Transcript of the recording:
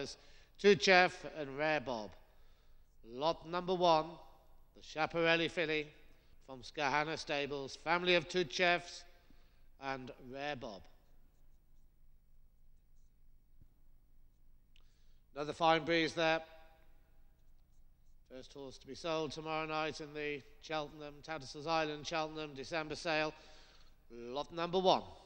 winners, Tuchev and Rare Bob. Lot number 1, the Schiaparelli filly from Schiaparelli Stables, family of Tuchevs and Rare Bob. Another fine breeze there. First horse to be sold tomorrow night in the Cheltenham, Tattersall's Island, Cheltenham, December sale. Lot number 1.